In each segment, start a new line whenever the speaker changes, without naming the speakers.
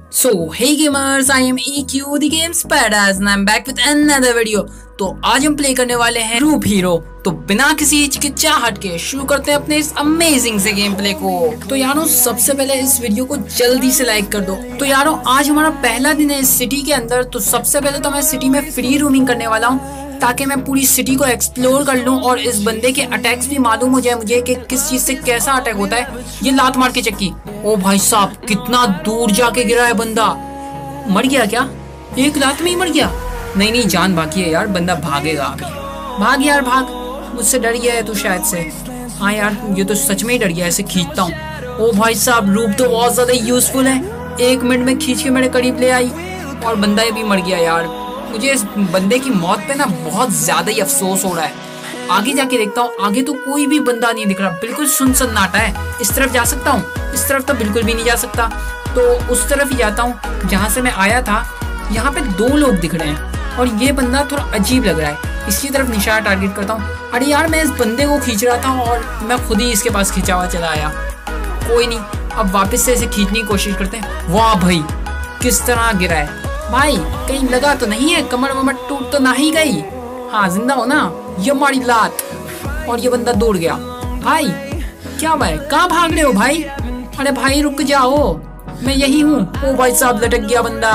So hey gamers, I am EQ the Games Badass and I'm back with another video। तो आज हम play करने वाले हैं रूप हीरो। तो बिना किसी हिचकिचाहट के शुरू करते हैं अपने इस अमेजिंग से गेम प्ले को। तो यारों सबसे पहले इस वीडियो को जल्दी से लाइक कर दो। तो यारों आज हमारा पहला दिन है इस सिटी के अंदर। तो सबसे पहले तो मैं सिटी में फ्री रूमिंग करने वाला हूँ ताकि मैं पूरी सिटी को एक्सप्लोर कर लूं और इस बंदे के अटैक्स भी मालूम हो जाए मुझे कि किस चीज से कैसा अटैक होता है। ये लात मार के चक्की, ओ भाई साहब कितना दूर जाके गिरा है बंदा। मर गया क्या? एक लात में ही मर गया? नहीं नहीं, जान बाकी है यार, बंदा भागेगा अभी। भाग यार भाग, मुझसे डर गया है तू शायद से। हाँ यार ये तो सच में ही डर गया, ऐसे खींचता हूँ। ओ भाई साहब रूप तो बहुत ज्यादा यूजफुल है, 1 मिनट में खींच के मेरे करीब ले आई और बंदा भी मर गया। यार मुझे इस बंदे की मौत पे ना बहुत ज्यादा ही अफसोस हो रहा है। आगे जाके देखता हूँ, आगे तो कोई भी बंदा नहीं दिख रहा, बिल्कुल सुनसन्नाटा है। इस तरफ जा सकता हूँ? इस तरफ तो बिल्कुल भी नहीं जा सकता, तो उस तरफ ही जाता हूँ जहाँ से मैं आया था। यहाँ पे 2 लोग दिख रहे हैं और ये बंदा थोड़ा अजीब लग रहा है, इसी तरफ निशाना टारगेट करता हूँ। अरे यार मैं इस बंदे को खींच रहा था और मैं खुद ही इसके पास खींचा हुआ चला आया। कोई नहीं, अब वापस से इसे खींचने की कोशिश करते हैं। वाह भाई किस तरह गिरा है भाई, कहीं लगा तो नहीं है, कमर वमर टूट तो ना ही गई? हाँ जिंदा हो ना? ये मारी लात और ये बंदा दौड़ गया। भाई क्या भाई, कहाँ भाग रहे हो भाई? अरे भाई रुक जाओ, मैं यही हूँ। ओ भाई साहब लटक गया बंदा।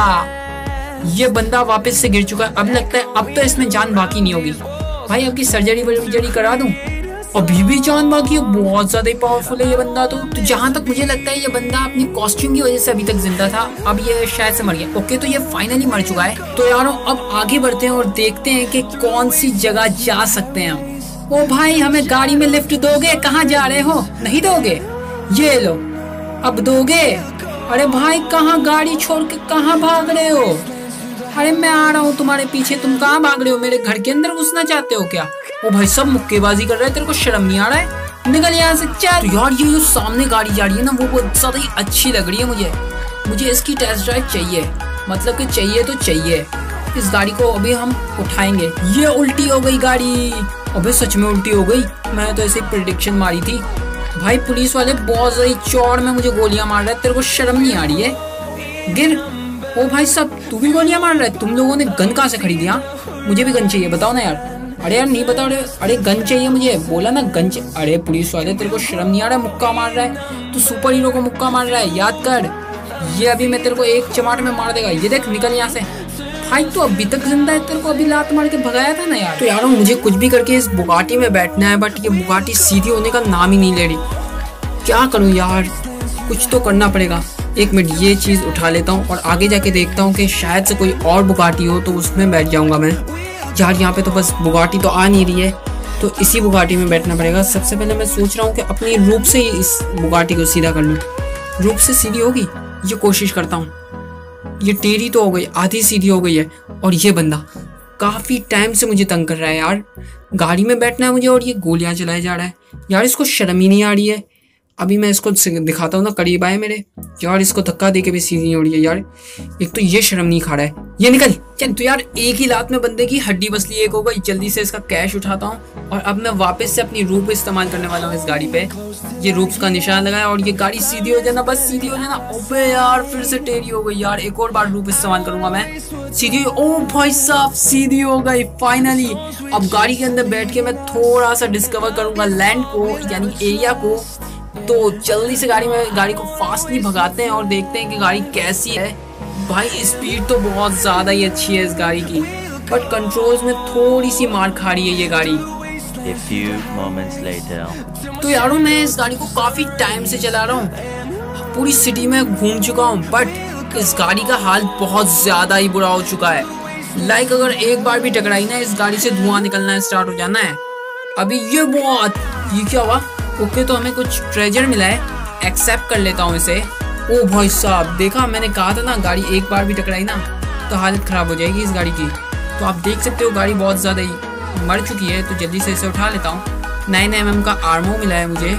ये बंदा वापस से गिर चुका है। अब लगता है अब तो इसमें जान बाकी नहीं होगी। भाई आपकी सर्जरी करा दूं? अभी भी जान बाकी है, बहुत ज्यादा ही पावरफुल है ये बंदा। तो जहाँ तक मुझे लगता है ये बंदा अपनी कॉस्ट्यूम की वजह से अभी तक जिंदा था, अब ये शायद से मर गया। ओके तो ये फाइनली मर चुका है। तो यारों अब आगे बढ़ते हैं और देखते हैं कि कौन सी जगह जा सकते हैं हम। ओ भाई हमें गाड़ी में लिफ्ट दोगे? कहाँ जा रहे हो? नहीं दोगे? ये लो, अब दोगे? अरे भाई कहाँ गाड़ी छोड़ के कहाँ भाग रहे हो? अरे मैं आ रहा हूँ तुम्हारे पीछे, तुम कहाँ भाग रहे हो? मेरे घर के अंदर घुसना चाहते हो क्या? ओ भाई सब मुक्केबाजी कर रहे हैं, तेरे को शर्म नहीं आ रहा है? निकल यहाँ से चल। तो यार ये जो सामने गाड़ी जा रही है ना वो बहुत ज्यादा ही अच्छी लग रही है मुझे इसकी टेस्ट ड्राइव चाहिए, मतलब कि चाहिए तो चाहिए। इस गाड़ी को अभी हम उठाएंगे। ये उल्टी हो गई गाड़ी। अबे सच में उल्टी हो गई, मैं तो ऐसे प्रेडिक्शन मारी थी। भाई पुलिस वाले बहुत ज्यादा चौड़ में मुझे गोलियां मार रहे हैं, तेरे को शर्म नहीं आ रही है? गिर। ओ भाई साहब तू भी गोलियां मार रहा है? तुम लोगों ने गन कहाँ से खरीदी? मुझे भी गन चाहिए, बताओ ना यार। अरे यार नहीं बताओ। अरे गन चाहिए मुझे, बोला ना गन चाहिए। अरे पुलिस वाले तेरे को शर्म नहीं आ रहा है? मुक्का मार रहा है, तू सुपर हीरो को मुक्का मार रहा है, याद कर। ये अभी मैं तेरे को एक चमाट में मार देगा। ये देख निकल यहाँ से। भाई तो अभी तक जिंदा है, तेरे को अभी लात मार के भगाया था ना यार। तो यार मुझे कुछ भी करके इस बुगाटी में बैठना है, बट ये बुगाटी सीधी होने का नाम ही नहीं ले रही। क्या करूँ यार, कुछ तो करना पड़ेगा। 1 मिनट ये चीज उठा लेता हूँ और आगे जाके देखता हूँ कि शायद से कोई और बुगाटी हो तो उसमें बैठ जाऊंगा मैं। यार यहाँ पे तो बस बुगाटी तो आ नहीं रही है, तो इसी बुगाटी में बैठना पड़ेगा। सबसे पहले मैं सोच रहा हूँ कि अपनी रूप से ही इस बुगाटी को सीधा कर लूँ। रूप से सीधी होगी ये कोशिश करता हूँ। ये टेढ़ी तो हो गई, आधी सीधी हो गई है। और ये बंदा काफी टाइम से मुझे तंग कर रहा है यार। गाड़ी में बैठना है मुझे और ये गोलियां चलाए जा रहा है। यार इसको शर्म ही नहीं आ रही है। अभी मैं इसको दिखाता हूँ ना, करीब आए मेरे। यार इसको धक्का दे के भी सीधी नहीं हो रही है यार। एक तो ये शर्म नहीं खा रहा है। ये निकल चल। तो यार एक ही लात में बंदे की हड्डी बसली एक हो गई। जल्दी से इसका कैश उठाता हूँ और अब मैं वापस से अपनी रूप इस्तेमाल करने वाला हूँ इस गाड़ी पे। ये रूप का निशान लगाया और ये गाड़ी सीधी हो जाना, बस सीधी हो जाना। ओबे यार फिर से टेढ़ी हो गई यार, एक और बार रूप इस्तेमाल करूंगा मैं। सीधी। ओ भाई साहब सीधी हो गई फाइनली। अब गाड़ी के अंदर बैठ के मैं थोड़ा सा डिस्कवर करूंगा लैंड को, यानी एरिया को। तो जल्दी से गाड़ी को फास्टली भगाते हैं और देखते हैं कि गाड़ी कैसी है। भाई स्पीड तो बहुत ज्यादा ही अच्छी है इस गाड़ी की, बट कंट्रोल्स में थोड़ी सी मार खा रही है ये गाड़ी।
A few moments later.
तो यारों मैं इस गाड़ी को काफी टाइम से चला रहा हूँ, पूरी सिटी में घूम चुका हूँ, बट इस गाड़ी का हाल बहुत ज्यादा ही बुरा हो चुका है। लाइक अगर एक बार भी टकराई ना इस गाड़ी से धुआं निकलना स्टार्ट हो जाना है। अभी ये क्या हुआ? ओके तो हमें कुछ ट्रेजर मिला है, एक्सेप्ट कर लेता हूँ इसे। ओ भाई साहब देखा, मैंने कहा था ना गाड़ी एक बार भी टकराई ना तो हालत खराब हो जाएगी इस गाड़ी की। तो आप देख सकते हो गाड़ी बहुत ज्यादा ही मर चुकी है। तो जल्दी से इसे उठा लेता हूँ। 9 mm का आर्मो मिला है मुझे।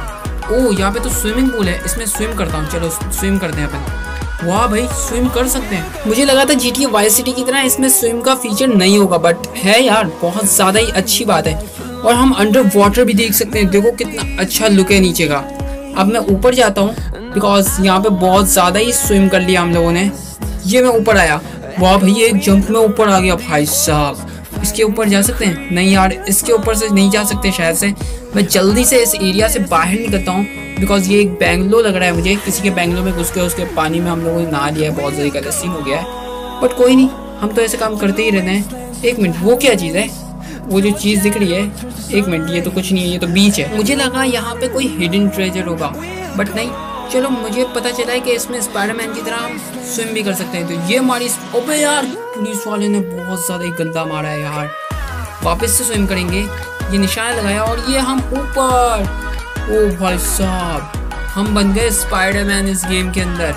ओ यहाँ पे तो स्विमिंग पूल है, इसमें स्विम करता हूँ। चलो स्विम करते हैं अपन। वाह भाई स्विम कर सकते हैं। मुझे लगा था GTA वाइस सिटी की तरह इसमें स्विम का फीचर नहीं होगा, बट है यार, बहुत ज्यादा ही अच्छी बात है। और हम अंडर वाटर भी देख सकते हैं, देखो कितना अच्छा लुक है नीचे का। अब मैं ऊपर जाता हूँ बिकॉज यहाँ पे बहुत ज़्यादा ही स्विम कर लिया हम लोगों ने। ये मैं ऊपर आया, वाह भाई एक जंप में ऊपर आ गया भाई साहब। इसके ऊपर जा सकते हैं? नहीं यार, इसके ऊपर से नहीं जा सकते शायद से। मैं जल्दी से इस एरिया से बाहर निकलता हूँ बिकॉज ये एक बैंगलो लग रहा है मुझे। किसी के बैंगलो में घुस के उसके पानी में हम लोगों ने नहा लिया है, बहुत ज़्यादा गलत सीन हो गया है। बट कोई नहीं, हम तो ऐसे काम करते ही रहते हैं। एक मिनट, वो क्या चीज़ है? वो जो चीज़ दिख रही है, एक मिनट, ये तो कुछ नहीं है, ये तो बीच है। मुझे लगा यहाँ पे कोई हिडन ट्रेजर होगा बट नहीं। चलो, मुझे पता चला है कि इसमें स्पाइडरमैन की तरह हम स्विम भी कर सकते हैं। तो ये हमारी, ओबे यार पुलिस वाले ने बहुत ज़्यादा ही गंदा मारा है यार। वापस से स्विम करेंगे, ये निशान लगाया और ये हम ऊपर। ओ भाई साहब, हम बन गए स्पाइडरमैन इस गेम के अंदर।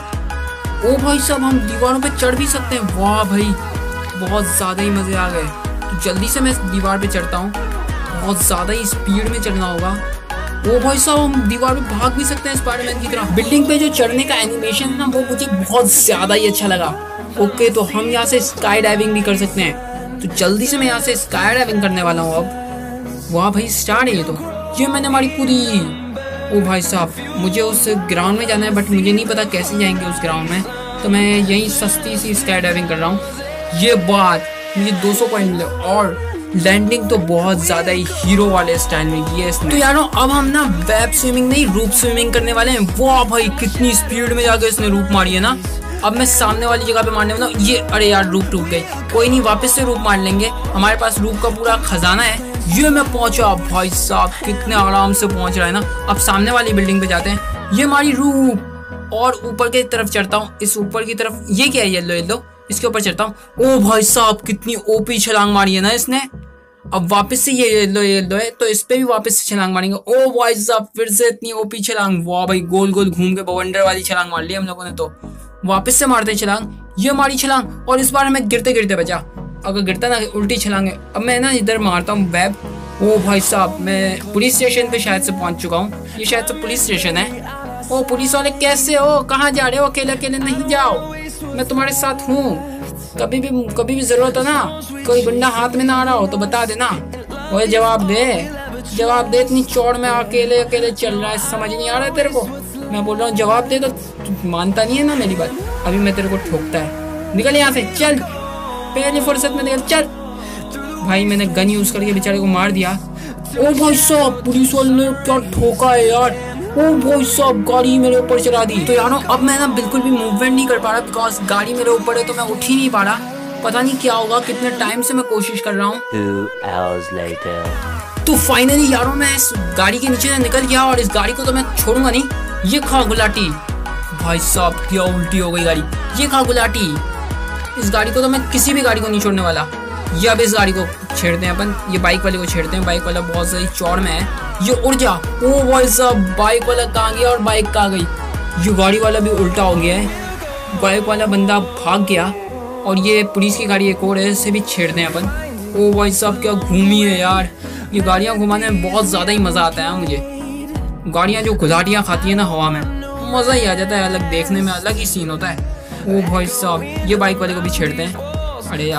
ओ भाई साहब, हम दीवारों पे चढ़ भी सकते हैं। वाह भाई, बहुत ज़्यादा ही मज़े आ गए। तो जल्दी से मैं इस दीवार पे चढ़ता हूँ, बहुत ज़्यादा ही स्पीड में चढ़ना होगा। ओ भाई साहब, हम दीवार पे भाग भी सकते हैं स्पाइडरमैन की तरह। बिल्डिंग पे जो चढ़ने का एनिमेशन है ना, वो मुझे बहुत ज़्यादा ही अच्छा लगा। ओके, तो हम यहाँ से स्काई डाइविंग भी कर सकते हैं। तो जल्दी से मैं यहाँ से स्काई डाइविंग करने वाला हूँ अब। वाह भाई, स्टार्ट है ये तो। ये मैंने हमारी पूरी। ओ भाई साहब, मुझे उस ग्राउंड में जाना है बट मुझे नहीं पता कैसे जाएंगे उस ग्राउंड में। तो मैं यही सस्ती सी स्काई डाइविंग कर रहा हूँ। ये बात, मुझे 200 पॉइंट मिले और लैंडिंग तो बहुत ज़्यादा ही हीरो वाले स्टाइल में की है इसने। तो यारों, अब हम ना वेब स्विमिंग नहीं, रूप स्विमिंग करने वाले हैं। वाह भाई, कितनी स्पीड में जाकर इसने रूप मारी है ना। अब मैं सामने वाली जगह पे मारने वाला हूँ। ये, अरे यार, रूप टूट गई। कोई नहीं, वापस से रूप मार लेंगे, हमारे पास रूप का पूरा खजाना है। ये मैं पहुंचा भाई साहब, कितने आराम से पहुंच रहा है ना। अब सामने वाली बिल्डिंग पे जाते हैं। ये हमारी रूप, और ऊपर की तरफ चढ़ता हूँ। इस ऊपर की तरफ, ये क्या है, येलो येलो, इसके ऊपर चढ़ता हूँ। ओ भाई साहब, कितनी ओपी छलांग मारी है ना इसने। अब वापस से ये येलो येलो है, तो इस पे भी वापस से छलांग मारेंगे। ओ भाई साहब, फिर से इतनी ओपी छलांग। वाह भाई, गोल गोल घूम के बवंडर वाली छलांग मार ली हम लोगों ने। तो वापस से मारते हैं छलांग, ये हमारी छलांग, और इस बार हमें गिरते गिरते बचा। अगर गिरता ना, उल्टी छलांग है। अब मैं ना इधर मारता हूँ वेब। ओ भाई साहब, मैं पुलिस स्टेशन पे शायद से पहुंच चुका हूँ। ये शायद से पुलिस स्टेशन है। ओ पुलिस वाले, कैसे हो? कहाँ जा रहे हो? अकेले अकेले नहीं जाओ, मैं तुम्हारे साथ हूँ। कभी भी जरूरत हो ना, कोई गुंडा हाथ में ना आ रहा हो तो बता देना। ओए जवाब दे, इतनी चौड़ में अकेले अकेले चल रहा है, समझ नहीं आ रहा है तेरे को? मैं बोल रहा हूँ जवाब दे, तो मानता नहीं है ना मेरी बात। अभी मैं तेरे को ठोकता है, निकल यहाँ से, चल, पहली फुर्सत में निकल, चल। भाई, मैंने गन यूज करके बेचारे को मार दिया। ओ भाई साहब, पुलिस वाले ने क्या ठोका है यार। ओ भाई साहब, गाड़ी मेरे ऊपर चला दी। तो यारों, अब मैं ना बिल्कुल भी मूवमेंट नहीं कर पा रहा बिकॉज गाड़ी मेरे ऊपर है, तो मैं उठ ही नहीं पा रहा। पता नहीं क्या होगा, कितने टाइम से मैं कोशिश कर रहा हूँ।
2 hours later.
तो फाइनली यारों, मैं इस गाड़ी के नीचे से निकल गया और इस गाड़ी को तो मैं छोड़ूंगा नहीं। ये खा गुलाटी, भाई साहब क्या उल्टी हो गई गाड़ी। ये खा गुलाटी, इस गाड़ी को तो मैं किसी भी गाड़ी को नहीं छोड़ने वाला। ये अब इस गाड़ी को छेड़ते हैं अपन, ये बाइक वाले को छेड़ते हैं। बाइक वाला बहुत ज़्यादा चौड़ में है। ये उड़ जा। ओ भाई साहब, बाइक वाला कहाँ गया और बाइक कहाँ गई। ये गाड़ी वाला भी उल्टा हो गया है। बाइक वाला बंदा भाग गया और ये पुलिस की गाड़ी एक और है, इसे भी छेड़ते हैं अपन। ओ भाई साहब, क्या घूमी है यार। ये गाड़ियाँ घुमाने में बहुत ज़्यादा ही मज़ा आता है मुझे। गाड़ियाँ जो गुलाटियाँ खाती है ना हवा में, मज़ा ही आ जाता है, अलग देखने में अलग ही सीन होता है। ओ भाई साहब, ये बाइक वाले को भी छेड़ते हैं। अरे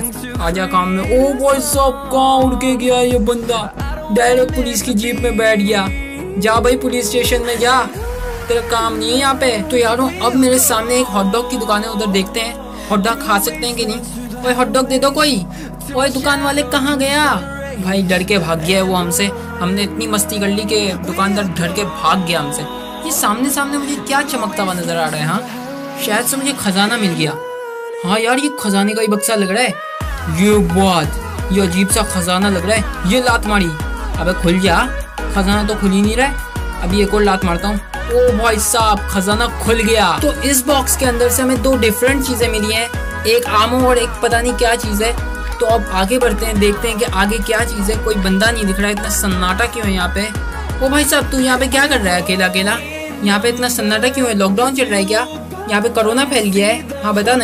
आजा काम में। ओ भाई साहब, कहाँ उड़ के गया ये बंदा, डायरेक्ट पुलिस की जीप में बैठ गया। जा भाई, पुलिस स्टेशन में जा, तेरा काम नहीं है यहाँ पे। तो यारों, अब मेरे सामने एक हॉट डॉग की दुकान है, उधर देखते हैं हॉट डॉग खा सकते हैं कि नहीं। ओए हॉट डॉग दे दो कोई। ओए दुकान वाले कहाँ गया? भाई डर के भाग गया है वो हमसे। हमने इतनी मस्ती कर ली कि दुकानदार डर के भाग गया हमसे। ये सामने मुझे क्या चमकता हुआ नजर आ रहा है। हाँ, शायद से मुझे खजाना मिल गया। हाँ यार, ये खजाने का ही बक्सा लग रहा है। ये बात, ये अजीब सा खजाना लग रहा है। ये लात मारी, अबे खुल जा, खजाना तो खुल ही नहीं रहा है। अभी एक और लात मारता हूँ। ओ भाई साहब, खजाना खुल गया। तो इस बॉक्स के अंदर से हमें 2 डिफरेंट चीजें मिली हैं, एक आमो और एक पता नहीं क्या चीज है। तो अब आगे बढ़ते हैं, देखते हैं कि आगे क्या चीज है। कोई बंदा नहीं दिख रहा है, इतना सन्नाटा क्यों है यहाँ पे। ओ भाई साहब, तू यहाँ पे क्या कर रहा है अकेला अकेला? यहाँ पे इतना सन्नाटा क्यों है? लॉकडाउन चल रहा है क्या? यहाँ पे कोरोना फैल गया है? हाँ बता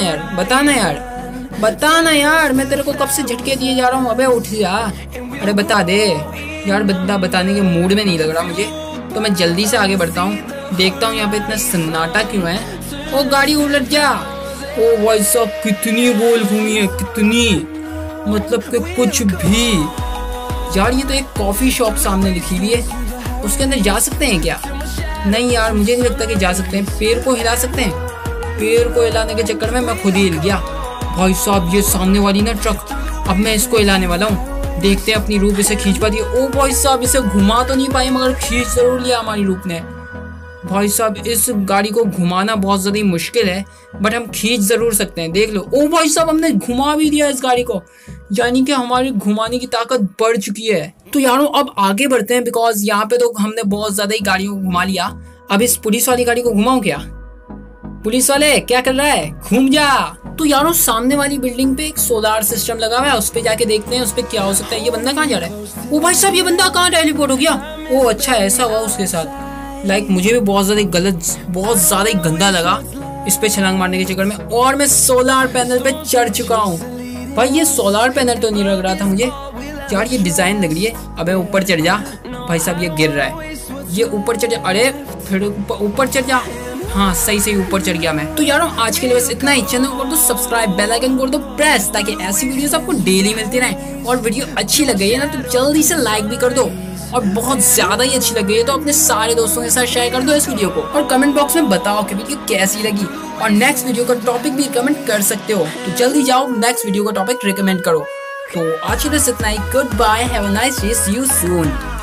ना यार, मैं तेरे को कब से झटके दिए जा रहा हूँ। अबे उठ जा, अरे बता दे यार। बंदा बताने के मूड में नहीं लग रहा मुझे, तो मैं जल्दी से आगे बढ़ता हूँ, देखता हूँ यहाँ पे इतना सन्नाटा क्यों है। ओ गाड़ी उलट जा। ओ भाई साहब, कितनी गोल घूमी है, कितनी, मतलब कि कुछ भी। यार ये तो एक कॉफी शॉप सामने लिखी हुई है, उसके अंदर जा सकते हैं क्या? नहीं यार, मुझे नहीं लगता कि जा सकते हैं। पेड़ को हिला सकते हैं? पेड़ को हिलाने के चक्कर में मैं खुद ही हिल गया। भाई साहब ये सामने वाली ना ट्रक, अब मैं इसको हिलाने वाला हूँ। देखते हैं अपनी रूप इसे खींच पाती है। ओ भाई साहब, इसे घुमा तो नहीं पाई मगर खींच जरूर लिया हमारी रूप ने। भाई साहब इस गाड़ी को घुमाना बहुत ज़्यादा मुश्किल है, बट हम खींच ज़रूर सकते हैं। देख लो, ओ भाई साहब हमने घुमा भी दिया इस गाड़ी को, यानी कि हमारी घुमाने की ताकत बढ़ चुकी है। तो यारों अब आगे बढ़ते हैं, बिकॉज यहाँ पे तो हमने बहुत ज़्यादा ही गाड़ियों को घुमा लिया। अब इस पुलिस वाली गाड़ी को घुमाऊं क्या? पुलिस वाले क्या कर रहा है, घूम जा। तो यारों सामने वाली बिल्डिंग पे एक सोलार सिस्टम लगा हुआ है, उस पे जाके देखते हैं उस पे क्या हो सकता है। ये बंदा कहाँ जा रहा है? ओ भाई साहब ये बंदा कहाँ टेलीपोर्ट हो गया? ओ अच्छा ऐसा हुआ उसके साथ। मुझे भी बहुत ज़्यादा ही गंदा लगा इस पे छलांग मारने के चक्कर में, और मैं सोलार पैनल पे चढ़ चुका हूँ। भाई ये सोलार पैनल तो नहीं लग रहा था मुझे यार, ये डिज़ाइन लग रही है। अबे ऊपर चढ़ जा। भाई साहब ये गिर रहा है, ये ऊपर चढ़ जा। अरे फिर ऊपर चढ़ जा। हाँ सही ऊपर चढ़ गया मैं। तो यारों आज के लिए बस इतना ही। चैनल को कर दो सब्सक्राइब, बेल आइकन कर दो प्रेस, ताकि ऐसी वीडियोस आपको डेली मिलती रहे। और वीडियो अच्छी लग गई है ना तो जल्दी से लाइक भी कर दो, और बहुत ज्यादा ही अच्छी लग गई है तो अपने सारे दोस्तों के साथ शेयर कर दो इस वीडियो को। और कमेंट बॉक्स में बताओ कि वीडियो कैसी लगी, और नेक्स्ट वीडियो का टॉपिक भी कमेंट कर सकते हो। तो जल्दी जाओ नेक्स्ट वीडियो का टॉपिक रिकमेंड करो। तो आज के लिए इतना ही। Good bye, have a nice day, see you soon.